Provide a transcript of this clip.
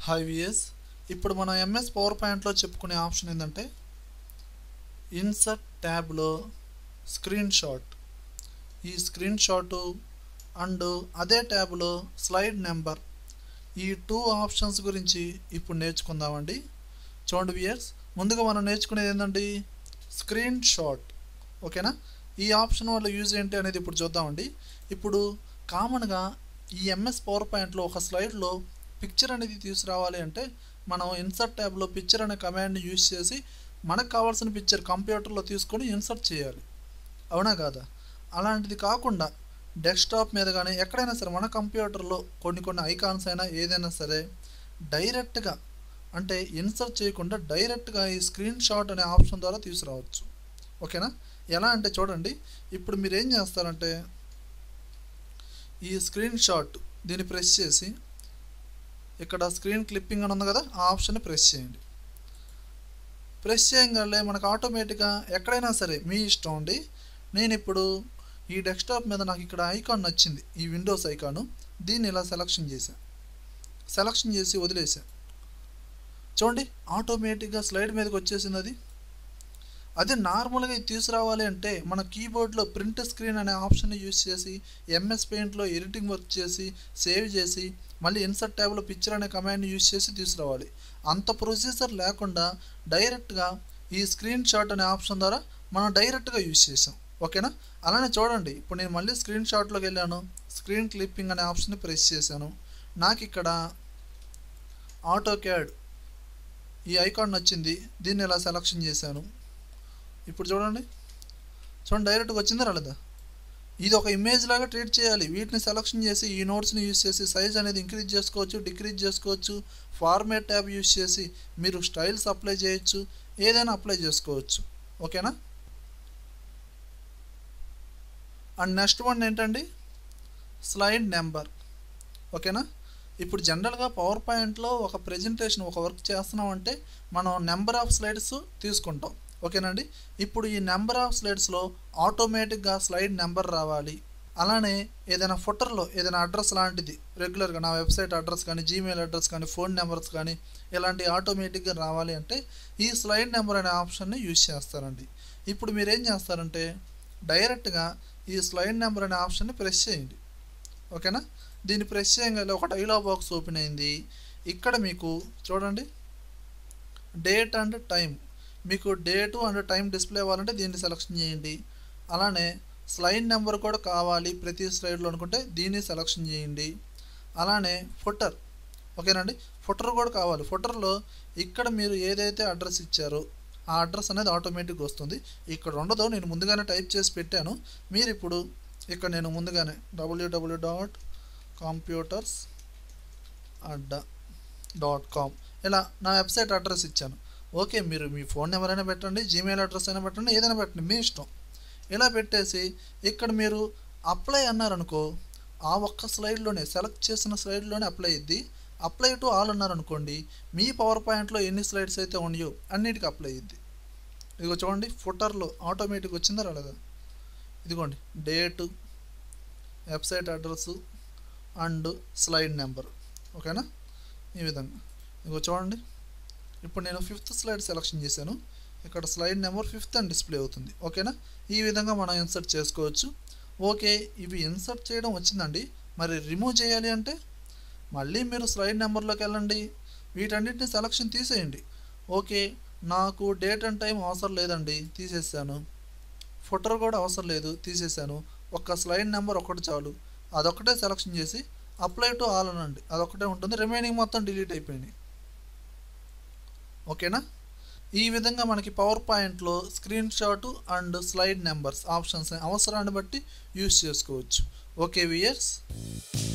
Hi VS ఇప్పుడు మనం MS power పాయింట్లో చెప్పుకునే ఆప్షన్ ఏంటంటే ఇన్సర్ట్ ట్యాబ్లో స్క్రీన్ షాట్. ఈ స్క్రీన్ షాటు అండ్ అదే ట్యాబ్లో స్లైడ్ నెంబర్, ఈ టూ ఆప్షన్స్ గురించి ఇప్పుడు నేర్చుకుందామండి. చూడండి వియర్స్, ముందుగా మనం నేర్చుకునేది ఏంటండి, స్క్రీన్ షాట్. ఓకేనా? ఈ ఆప్షన్ వల్ల యూజ్ ఏంటి అనేది ఇప్పుడు చూద్దామండి. ఇప్పుడు కామన్గా ఈ ఎంఎస్ పవర్ పాయింట్లో ఒక స్లైడ్లో పిక్చర్ అనేది తీసుకురావాలి అంటే మనం ఇన్సర్ట్ ట్యాబ్లో పిక్చర్ అనే కమాండ్ని యూజ్ చేసి మనకు కావాల్సిన పిక్చర్ కంప్యూటర్లో తీసుకొని ఇన్సర్ట్ చేయాలి. అవునా కాదా? అలాంటిది కాకుండా డెస్క్టాప్ మీద కానీ ఎక్కడైనా సరే మన కంప్యూటర్లో కొన్ని ఐకాన్స్ అయినా ఏదైనా సరే డైరెక్ట్గా, అంటే ఇన్సర్ట్ చేయకుండా డైరెక్ట్గా ఈ స్క్రీన్ షాట్ అనే ఆప్షన్ ద్వారా తీసుకురావచ్చు. ఓకేనా? ఎలా అంటే చూడండి, ఇప్పుడు మీరు ఏం చేస్తారంటే ఈ స్క్రీన్ షాట్ దీన్ని ప్రెస్ చేసి ఇక్కడ స్క్రీన్ క్లిప్పింగ్ అని ఉంది కదా, ఆ ఆప్షన్ని ప్రెస్ చేయండి. ప్రెస్ చేయగానే మనకు ఆటోమేటిక్గా ఎక్కడైనా సరే మీ ఇష్టం అండి. నేను ఇప్పుడు ఈ డెస్క్టాప్ మీద నాకు ఇక్కడ ఐకాన్ నచ్చింది, ఈ విండోస్ ఐకాను. దీన్ని ఇలా సెలక్షన్ చేసి వదిలేసాను. చూడండి, ఆటోమేటిక్గా స్లైడ్ మీదకి వచ్చేసింది. అదే నార్మల్గా ఇది తీసుకురావాలి అంటే మన కీబోర్డ్లో ప్రింట్ స్క్రీన్ అనే ఆప్షన్ని యూజ్ చేసి ఎంఎస్ పెయింట్లో ఎడిటింగ్ వర్క్ చేసి సేవ్ చేసి మళ్ళీ ఇన్సర్ట్ ట్యాబ్లో పిక్చర్ అనే కమాండ్ని యూజ్ చేసి తీసుకురావాలి. అంత ప్రొసీజర్ లేకుండా డైరెక్ట్గా ఈ స్క్రీన్ షాట్ అనే ఆప్షన్ ద్వారా మనం డైరెక్ట్గా యూజ్ చేసాం. ఓకేనా? అలానే చూడండి, ఇప్పుడు నేను మళ్ళీ స్క్రీన్ షాట్లోకి వెళ్ళాను, స్క్రీన్ క్లిప్పింగ్ అనే ఆప్షన్ని ప్రెస్ చేశాను. నాకు ఇక్కడ ఆటోక్యాడ్ ఈ ఐకాన్ నచ్చింది, దీన్ని ఇలా సెలక్షన్ చేశాను. ఇప్పుడు చూడండి డైరెక్ట్గా వచ్చిందా రాలేదా? ఇది ఒక ఇమేజ్ లాగా ట్రీట్ చేయాలి. వీటిని సెలక్షన్ చేసి ఈ నోట్స్ని యూజ్ చేసి సైజ్ అనేది ఇంక్రీజ్ చేసుకోవచ్చు, డిక్రీజ్ చేసుకోవచ్చు. ఫార్మేట్ ట్యాబ్ యూజ్ చేసి మీరు స్టైల్స్ అప్లై చేయొచ్చు, ఏదైనా అప్లై చేసుకోవచ్చు. ఓకేనా? అండ్ నెక్స్ట్ వన్ ఏంటండి, స్లైడ్ నెంబర్. ఓకేనా? ఇప్పుడు జనరల్గా పవర్ పాయింట్లో ఒక ప్రెజెంటేషన్, ఒక వర్క్ చేస్తున్నామంటే మనం నెంబర్ ఆఫ్ స్లైడ్స్ తీసుకుంటాం. ఓకేనండి? ఇప్పుడు ఈ నెంబర్ ఆఫ్ స్లైడ్స్లో ఆటోమేటిక్గా స్లైడ్ నెంబర్ రావాలి. అలానే ఏదైనా ఫుటర్లో ఏదైనా అడ్రస్ లాంటిది రెగ్యులర్గా నా వెబ్సైట్ అడ్రస్ కానీ, జీమెయిల్ అడ్రస్ కానీ, ఫోన్ నెంబర్స్ కానీ ఇలాంటి ఆటోమేటిక్గా రావాలి అంటే ఈ స్లైడ్ నెంబర్ అనే ఆప్షన్ని యూజ్ చేస్తారండి. ఇప్పుడు మీరు ఏం చేస్తారంటే డైరెక్ట్గా ఈ స్లైడ్ నెంబర్ అనే ఆప్షన్ని ప్రెస్ చేయండి. ఓకేనా? దీన్ని ప్రెస్ చేయగానే ఒక డైలాగ్ బాక్స్ ఓపెన్ అయింది. ఇక్కడ మీకు చూడండి డేట్ అండ్ టైం, మీకు డేటు అండ్ టైం డిస్ప్లే అవ్వాలంటే దీన్ని సెలెక్షన్ చేయండి. అలానే స్లైడ్ నెంబర్ కూడా కావాలి ప్రతి స్లైడ్లో అనుకుంటే దీన్ని సెలెక్షన్ చేయండి. అలానే ఫుటర్, ఓకేనండి, ఫుటర్ కూడా కావాలి. ఫుటర్లో ఇక్కడ మీరు ఏదైతే అడ్రస్ ఇచ్చారో ఆ అడ్రస్ అనేది ఆటోమేటిక్గా వస్తుంది. ఇక్కడ ఉండదో, నేను ముందుగానే టైప్ చేసి పెట్టాను. మీరు ఇప్పుడు ఇక్కడ నేను ముందుగానే www.computers.com ఇలా నా వెబ్సైట్ అడ్రస్ ఇచ్చాను. ఓకే, మీరు మీ ఫోన్ నెంబర్ అయినా పెట్టండి, జీమెయిల్ అడ్రస్ అయినా పెట్టండి, ఏదైనా పెట్టండి, మీ ఇష్టం. ఇలా పెట్టేసి ఇక్కడ మీరు అప్లై అన్నారనుకో, ఆ ఒక్క స్లైడ్లోనే సెలెక్ట్ చేసిన స్లైడ్లోనే అప్లై అయ్యిద్ది. అప్లై టు ఆల్ అన్నారనుకోండి, మీ పవర్ పాయింట్లో ఎన్ని స్లైడ్స్ అయితే ఉన్నాయో అన్నిటికీ అప్లై అయ్యిద్ది. ఇదిగో చూడండి, ఫుటర్లో ఆటోమేటిక్ వచ్చిందా రాలేదా? ఇదిగోండి date, website address and slide number. ఓకేనా? ఈ విధంగా ఇదిగో చూడండి, ఇప్పుడు నేను 5th స్లైడ్ సెలెక్షన్ చేశాను. ఇక్కడ స్లైడ్ నెంబర్ 5th అని డిస్ప్లే అవుతుంది. ఓకేనా? ఈ విధంగా మనం ఇన్సర్ట్ చేసుకోవచ్చు. ఓకే, ఇవి ఇన్సర్ట్ చేయడం వచ్చిందండి. మరి రిమూవ్ చేయాలి అంటే మళ్ళీ మీరు స్లైడ్ నెంబర్లోకి వెళ్ళండి, వీటన్నిటిని సెలక్షన్ తీసేయండి. ఓకే, నాకు డేట్ అండ్ టైం అవసరం లేదండి, తీసేసాను. ఫుటర్ కూడా అవసరం లేదు, తీసేసాను. ఒక్క స్లైడ్ నెంబర్ ఒకటి చాలు, అదొక్కటే సెలక్షన్ చేసి అప్లై టు ఆల్ అనండి, అదొక్కటే ఉంటుంది. రిమైనింగ్ మొత్తం డిలీట్ అయిపోయింది. ఓకేనా? ఈ విధంగా మనకి పవర్ పాయింట్లో screen shot and slide numbers options అవసరాన్ని బట్టి యూజ్ చేసుకోవచ్చు. Okay weirs.